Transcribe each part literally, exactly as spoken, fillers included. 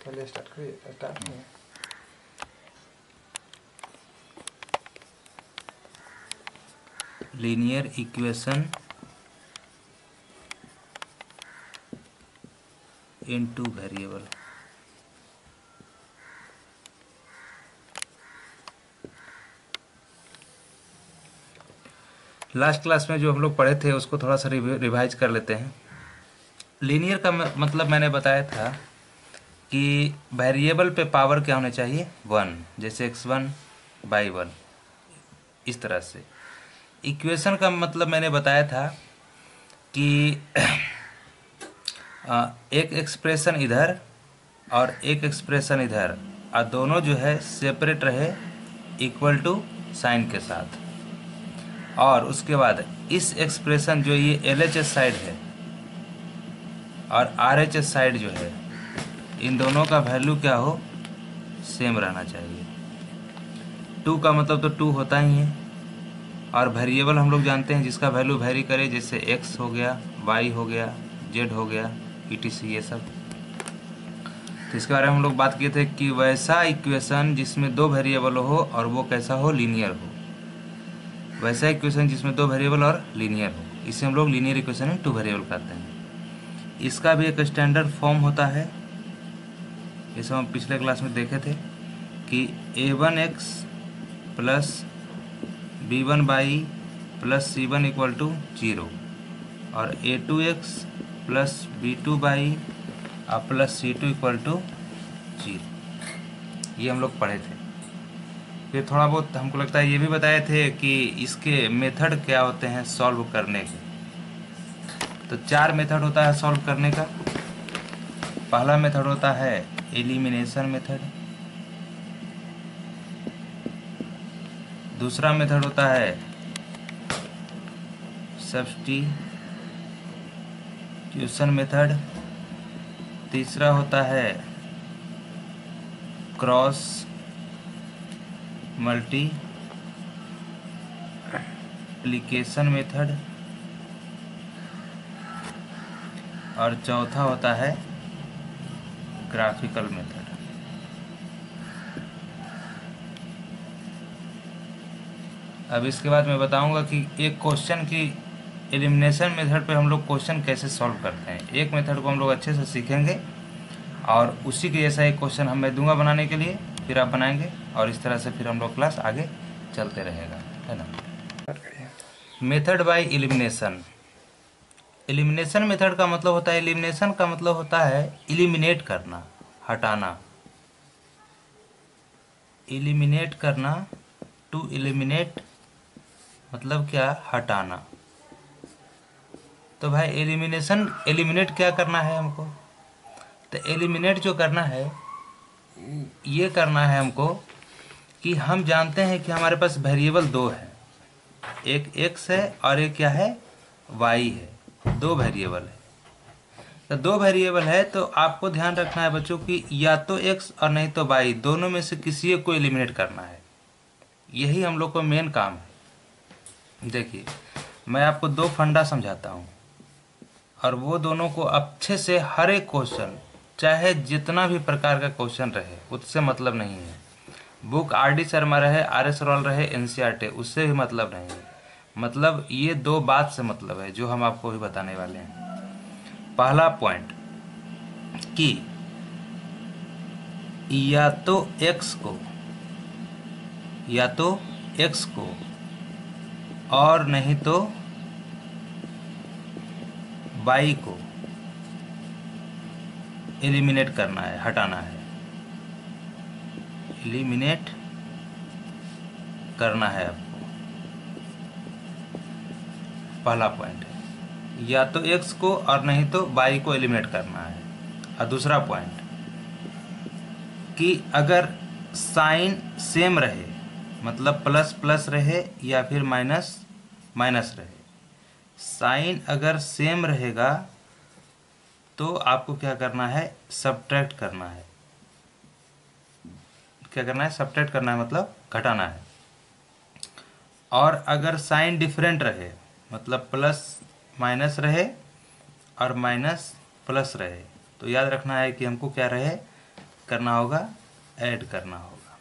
पहले स्टार्ट करिए स्टार्ट करिए। Linear equation in two variable. Last class में जो हम लोग पढ़े थे उसको थोड़ा सा रिवाइज कर लेते हैं। लीनियर का मतलब मैंने बताया था कि वेरिएबल पे पावर क्या होने चाहिए, वन, जैसे एक्स वन बाई वन, इस तरह से। इक्वेशन का मतलब मैंने बताया था कि एक एक्सप्रेशन इधर और एक एक्सप्रेशन इधर, और दोनों जो है सेपरेट रहे इक्वल टू साइन के साथ। और उसके बाद इस एक्सप्रेशन जो ये एल एच एस साइड है और आर एच एस साइड जो है, इन दोनों का वैल्यू क्या हो, सेम रहना चाहिए। टू का मतलब तो टू होता ही है, और वेरिएबल हम लोग जानते हैं जिसका वैल्यू वेरी करे, जैसे एक्स हो गया, वाई हो गया, जेड हो गया, ई टी सी, ये सब। तो इसके बारे में हम लोग बात किए थे कि वैसा इक्वेशन जिसमें दो वेरिएबल हो और वो कैसा हो, लीनियर हो। वैसा इक्वेशन जिसमें दो वेरिएबल और लीनियर हो, इसे हम लोग लीनियर इक्वेशन में टू वेरिएबल कहते हैं। इसका भी एक स्टैंडर्ड फॉर्म होता है, जैसे हम पिछले क्लास में देखे थे कि a one x plus b one y plus c one equal to zero, और a two x plus b two y और plus c two equal to zero. ये हम लोग पढ़े थे। फिर थोड़ा बहुत हमको लगता है ये भी बताए थे कि इसके मेथड क्या होते हैं सॉल्व करने के। तो चार मेथड होता है सॉल्व करने का। पहला मेथड होता है एलिमिनेशन मेथड, दूसरा मेथड होता है सब्स्टिट्यूशन मेथड, तीसरा होता है क्रॉस मल्टीप्लिकेशन मेथड, और चौथा होता है ग्राफिकल मेथड। अब इसके बाद मैं बताऊंगा कि एक क्वेश्चन की एलिमिनेशन मेथड पे हम लोग क्वेश्चन कैसे सॉल्व करते हैं। एक मेथड को हम लोग अच्छे से सीखेंगे और उसी के जैसा एक क्वेश्चन हम मैं दूंगा बनाने के लिए, फिर आप बनाएंगे, और इस तरह से फिर हम लोग क्लास आगे चलते रहेगा, है ना। Method by elimination. Elimination method का मतलब होता है, एलिमिनेशन का मतलब होता है एलिमिनेट करना, हटाना। एलिमिनेट करना, टू एलिमिनेट मतलब क्या, हटाना। तो भाई एलिमिनेशन, एलिमिनेट क्या करना है हमको, तो एलिमिनेट जो करना है ये करना है हमको कि हम जानते हैं कि हमारे पास वेरिएबल दो है, एक एक्स है और एक क्या है, वाई है। दो वेरिएबल है, तो दो वेरिएबल है तो आपको ध्यान रखना है बच्चों कि या तो एक्स और नहीं तो वाई, दोनों में से किसी एक को एलिमिनेट करना है। यही हम लोग को मेन काम है। देखिए मैं आपको दो फंडा समझाता हूँ, और वो दोनों को अच्छे से हर एक क्वेश्चन, चाहे जितना भी प्रकार का क्वेश्चन रहे, उससे मतलब नहीं है। बुक आर डी शर्मा रहे, आर एस रॉल रहे, एन सी आर टी, उससे भी मतलब नहीं है। मतलब ये दो बात से मतलब है जो हम आपको भी बताने वाले हैं। पहला पॉइंट कि या तो x को या तो x को और नहीं तो y को एलिमिनेट करना है, हटाना है, एलिमिनेट करना है आपको। पहला पॉइंट है या तो x को और नहीं तो y को एलिमिनेट करना है। और दूसरा पॉइंट कि अगर साइन सेम रहे, मतलब प्लस प्लस रहे या फिर माइनस माइनस रहे, साइन अगर सेम रहेगा तो आपको क्या करना है, सब्ट्रैक्ट करना है। क्या करना है, सब्ट्रैक्ट करना है, मतलब घटाना है। और अगर साइन डिफरेंट रहे, मतलब प्लस माइनस रहे और माइनस प्लस रहे, तो याद रखना है कि हमको क्या रहे, करना होगा, ऐड करना होगा।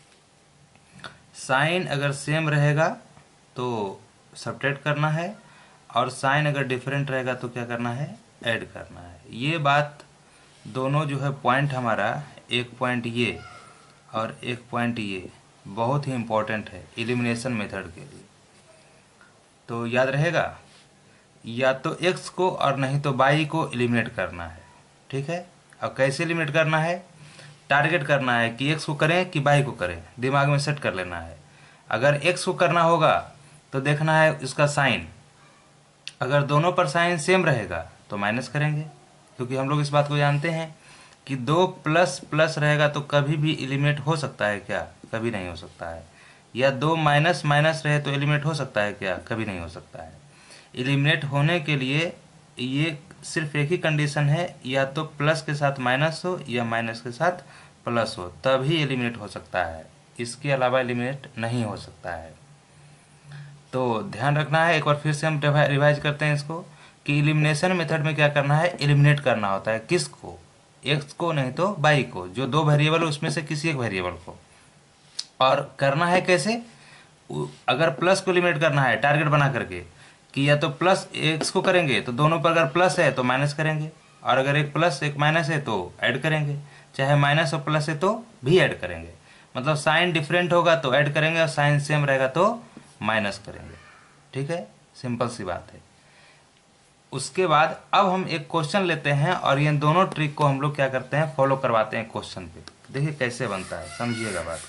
साइन अगर सेम रहेगा तो सब्ट्रैक्ट करना है, और साइन अगर डिफरेंट रहेगा तो क्या करना है, ऐड करना है। ये बात दोनों जो है पॉइंट हमारा, एक पॉइंट ये और एक पॉइंट ये बहुत ही इम्पोर्टेंट है एलिमिनेशन मेथड के लिए। तो याद रहेगा, या तो x को और नहीं तो y को एलिमिनेट करना है। ठीक है, अब कैसे एलिमिनेट करना है, टारगेट करना है कि x को करें कि y को करें, दिमाग में सेट कर लेना है। अगर x को करना होगा तो देखना है इसका साइन, अगर दोनों पर साइन सेम रहेगा तो माइनस करेंगे, क्योंकि हम लोग इस बात को जानते हैं कि दो प्लस प्लस रहेगा तो कभी भी एलिमिनेट हो सकता है क्या, कभी नहीं हो सकता है। या दो माइनस माइनस रहे तो एलिमिनेट हो सकता है क्या, कभी नहीं हो सकता है। एलिमिनेट होने के लिए ये सिर्फ एक ही कंडीशन है, या तो प्लस के साथ माइनस हो या माइनस के साथ प्लस हो, तभी एलिमिनेट हो सकता है, इसके अलावा एलिमिनेट नहीं हो सकता है। तो ध्यान रखना है। एक बार फिर से हम रिवाइज करते हैं इसको कि एलिमिनेशन मेथड में क्या करना है, एलिमिनेट करना होता है। किसको, एक्स को नहीं तो वाई को, जो दो वेरिएबल उसमें से किसी एक वेरिएबल को। और करना है कैसे, अगर प्लस को एलिमिनेट करना है टारगेट बना करके कि या तो प्लस एक्स को करेंगे तो दोनों पर अगर प्लस है तो माइनस करेंगे, और अगर एक प्लस एक माइनस है तो ऐड करेंगे, चाहे माइनस और प्लस है तो भी ऐड करेंगे। मतलब साइन डिफरेंट होगा तो ऐड करेंगे और साइन सेम रहेगा तो माइनस करेंगे। ठीक है, सिंपल सी बात है। उसके बाद अब हम एक क्वेश्चन लेते हैं और ये दोनों ट्रिक को हम लोग क्या करते हैं, फॉलो करवाते हैं क्वेश्चन पे। देखिए कैसे बनता है, समझिएगा बात।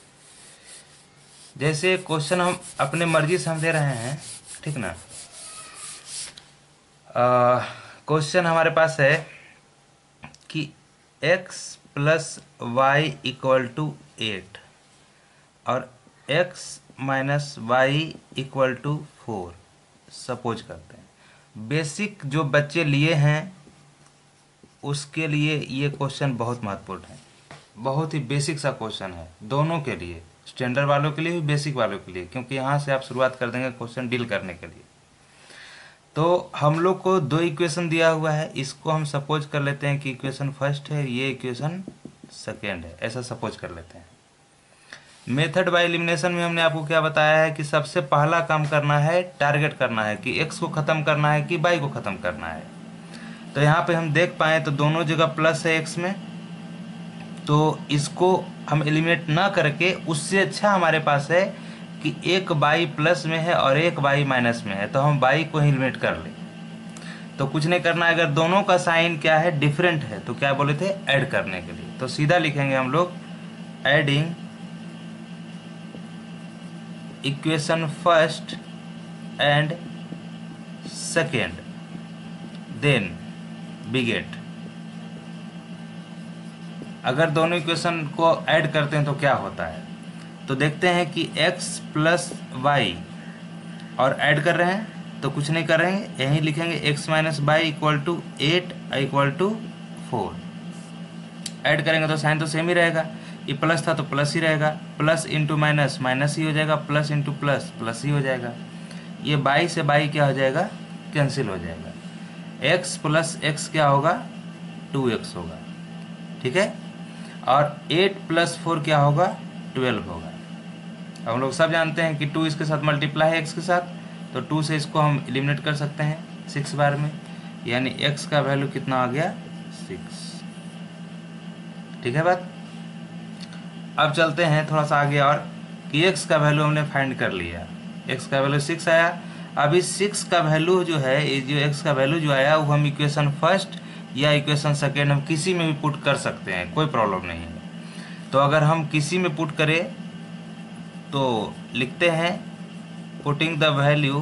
जैसे क्वेश्चन हम अपने मर्जी से हम दे रहे हैं, ठीक ना। क्वेश्चन हमारे पास है कि x plus y equal to eight और x minus y equal to four suppose करते हैं। बेसिक जो बच्चे लिए हैं उसके लिए ये क्वेश्चन बहुत महत्वपूर्ण है, बहुत ही बेसिक सा क्वेश्चन है, दोनों के लिए, स्टैंडर्ड वालों के लिए भी, बेसिक वालों के लिए, क्योंकि यहाँ से आप शुरुआत कर देंगे क्वेश्चन डील करने के लिए। तो हम लोग को दो इक्वेशन दिया हुआ है, इसको हम सपोज कर लेते हैं कि इक्वेशन फर्स्ट है, ये इक्वेशन सेकेंड है, ऐसा सपोज कर लेते हैं। मेथड बाय एलिमिनेशन में हमने आपको क्या बताया है कि सबसे पहला काम करना है, टारगेट करना है कि x को ख़त्म करना है कि y को ख़त्म करना है। तो यहाँ पे हम देख पाएँ तो दोनों जगह प्लस है x में, तो इसको हम एलिमिनेट ना करके उससे अच्छा हमारे पास है कि एक y प्लस में है और एक y माइनस में है, तो हम y को ही एलिमिनेट कर लें। तो कुछ नहीं करना है, अगर दोनों का साइन क्या है, डिफरेंट है, तो क्या बोले थे, ऐड करने के लिए। तो सीधा लिखेंगे हम लोग adding equation first and second then we get. अगर दोनों इक्वेशन को ऐड करते हैं तो क्या होता है, तो देखते हैं कि x प्लस वाई और ऐड कर रहे हैं तो कुछ नहीं कर रहे हैं, यहीं लिखेंगे x minus y equal to eight equal to four. Add करेंगे तो साइन तो सेम ही रहेगा, ये प्लस था तो प्लस ही रहेगा, प्लस इंटू माइनस माइनस ही हो जाएगा, प्लस इंटू प्लस प्लस ही हो जाएगा। ये बाई से बाई क्या हो जाएगा, कैंसिल हो जाएगा। x प्लस एक्स क्या होगा, टू एक्स होगा। ठीक है, और एट प्लस फोर क्या होगा, ट्वेल्व होगा। अब हम लोग सब जानते हैं कि टू इसके साथ मल्टीप्लाई है x के साथ, तो टू से इसको हम एलिमिनेट कर सकते हैं सिक्स बार में, यानी x का वैल्यू कितना आ गया, सिक्स। ठीक है बात। अब चलते हैं थोड़ा सा आगे और कि x का वैल्यू हमने फाइंड कर लिया, x का वैल्यू सिक्स आया। अब इस सिक्स का वैल्यू जो है, ये जो x का वैल्यू जो आया वो हम इक्वेशन फर्स्ट या इक्वेशन सेकेंड हम किसी में भी पुट कर सकते हैं, कोई प्रॉब्लम नहीं है। तो अगर हम किसी में पुट करें तो लिखते हैं putting the value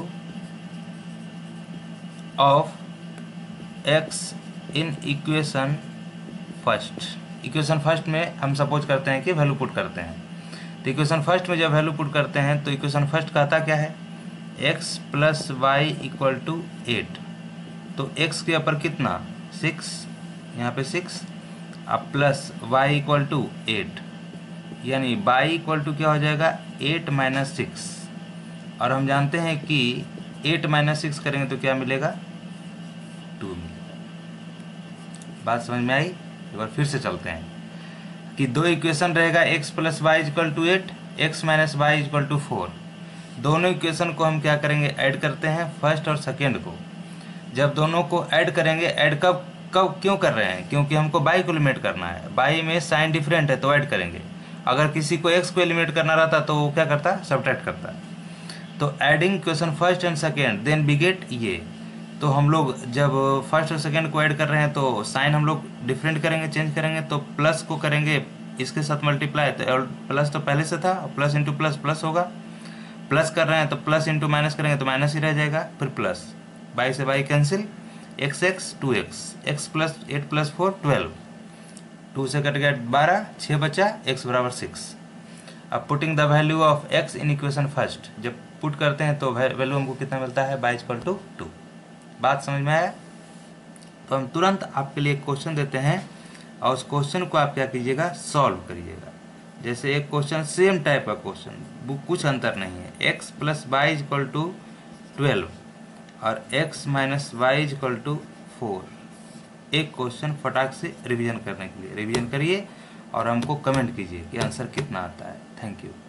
of x in equation first. Equation first में हम सपोज करते हैं कि वैल्यू पुट करते हैं, तो इक्वेशन फर्स्ट में जब वैल्यू पुट करते हैं तो इक्वेशन फर्स्ट कहता क्या है, x plus y equal to eight. तो x के ऊपर कितना, सिक्स, यहाँ पे सिक्स, अब plus y equal to eight, यानी y इक्वल टू क्या हो जाएगा, एट माइनस सिक्स। और हम जानते हैं कि एट माइनस सिक्स करेंगे तो क्या मिलेगा, टू मिलेगा। बात समझ में आई। एक बार फिर से चलते हैं, कि दो इक्वेशन रहेगा x plus y equal to eight, x minus y equal to four. दोनों इक्वेशन को हम क्या करेंगे, ऐड करते हैं, फर्स्ट और सेकेंड को। जब दोनों को ऐड करेंगे, ऐड कब कब क्यों कर रहे हैं, क्योंकि हमको बाई को एलिमिनेट करना है। बाई में साइन डिफरेंट है तो ऐड करेंगे। अगर किसी को एक्स को एलिमिनेट करना रहता तो वो क्या करता, सब्ट्रैक्ट करता। तो adding equation first and second then we get ये। तो हम लोग जब फर्स्ट और सेकेंड को ऐड कर रहे हैं तो साइन हम लोग डिफरेंट करेंगे, चेंज करेंगे। तो प्लस को करेंगे इसके साथ मल्टीप्लाई, तो प्लस तो पहले से था, प्लस इंटू प्लस प्लस होगा। प्लस कर रहे हैं तो प्लस इंटू माइनस करेंगे तो माइनस ही रह जाएगा, फिर प्लस। बाई से y cancel, x x two x, x plus eight plus four twelve, two से कट गया बारह, छः बचा, एक्स बराबर सिक्स। अब putting the value of x in equation first, जब पुट करते हैं तो वैल्यू हमको कितना मिलता है, बाई इक्वल टू टू। बात समझ में आया? तो हम तुरंत आपके लिए एक क्वेश्चन देते हैं और उस क्वेश्चन को आप क्या कीजिएगा, सॉल्व करिएगा। जैसे एक क्वेश्चन सेम टाइप का क्वेश्चन, वो कुछ अंतर नहीं है, x plus y equal to twelve और x minus y equal to four. एक क्वेश्चन फटाक से रिवीजन करने के लिए रिवीजन करिए और हमको कमेंट कीजिए कि आंसर कितना आता है। Thank you.